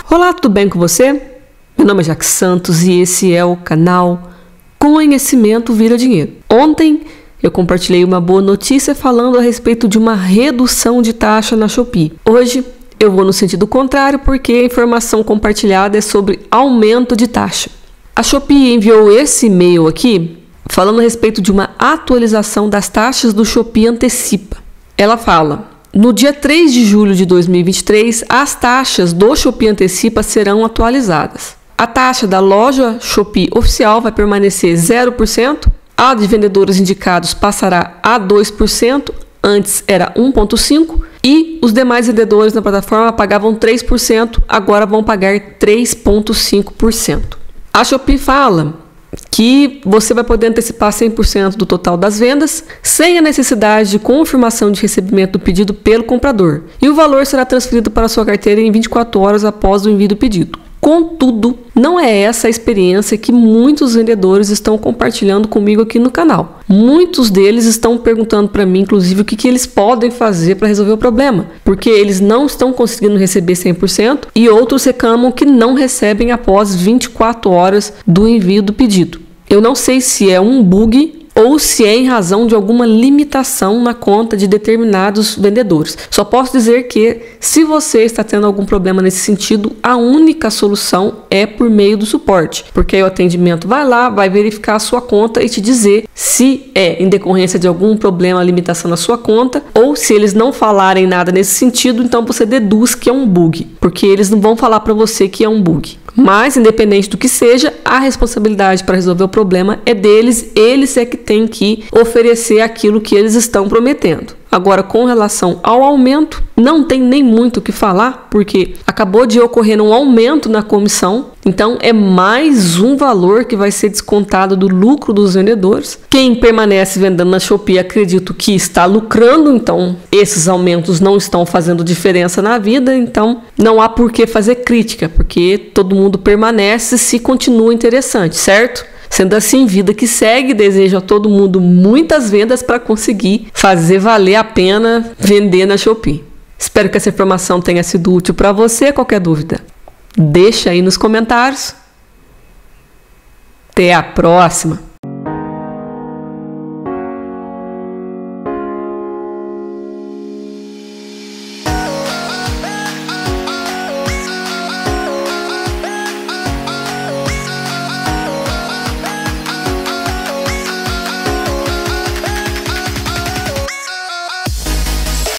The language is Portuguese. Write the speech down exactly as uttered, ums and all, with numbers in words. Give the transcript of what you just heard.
Olá, tudo bem com você? Meu nome é Jaque Santos e esse é o canal Conhecimento Vira Dinheiro. Ontem eu compartilhei uma boa notícia falando a respeito de uma redução de taxa na Shopee. Hoje eu vou no sentido contrário porque a informação compartilhada é sobre aumento de taxa. A Shopee enviou esse e-mail aqui falando a respeito de uma atualização das taxas do Shopee Antecipa. Ela fala: no dia três de julho de dois mil e vinte e três, as taxas do Shopee Antecipa serão atualizadas. A taxa da loja Shopee oficial vai permanecer zero por cento, a de vendedores indicados passará a dois por cento, antes era um vírgula cinco por cento, e os demais vendedores na plataforma pagavam três por cento, agora vão pagar três vírgula cinco por cento. A Shopee fala que você vai poder antecipar cem por cento do total das vendas sem a necessidade de confirmação de recebimento do pedido pelo comprador, e o valor será transferido para a sua carteira em vinte e quatro horas após o envio do pedido. Contudo, não é essa a experiência que muitos vendedores estão compartilhando comigo aqui no canal. Muitos deles estão perguntando para mim, inclusive, o que, que eles podem fazer para resolver o problema, porque eles não estão conseguindo receber cem por cento e outros reclamam que não recebem após vinte e quatro horas do envio do pedido. Eu não sei se é um bug ou se é em razão de alguma limitação na conta de determinados vendedores. Só posso dizer que, se você está tendo algum problema nesse sentido, a única solução é por meio do suporte, porque aí o atendimento vai lá, vai verificar a sua conta e te dizer se é em decorrência de algum problema, limitação na sua conta, ou se eles não falarem nada nesse sentido, então você deduz que é um bug, porque eles não vão falar para você que é um bug. Mas, independente do que seja, a responsabilidade para resolver o problema é deles, eles é que têm que oferecer aquilo que eles estão prometendo. Agora, com relação ao aumento, não tem nem muito o que falar, porque acabou de ocorrer um aumento na comissão, então é mais um valor que vai ser descontado do lucro dos vendedores. Quem permanece vendendo na Shopee, acredito que está lucrando, então esses aumentos não estão fazendo diferença na vida, então não há por que fazer crítica, porque todo mundo permanece se continua interessante, certo? Sendo assim, vida que segue, desejo a todo mundo muitas vendas para conseguir fazer valer a pena vender na Shopee. Espero que essa informação tenha sido útil para você. Qualquer dúvida, deixa aí nos comentários. Até a próxima!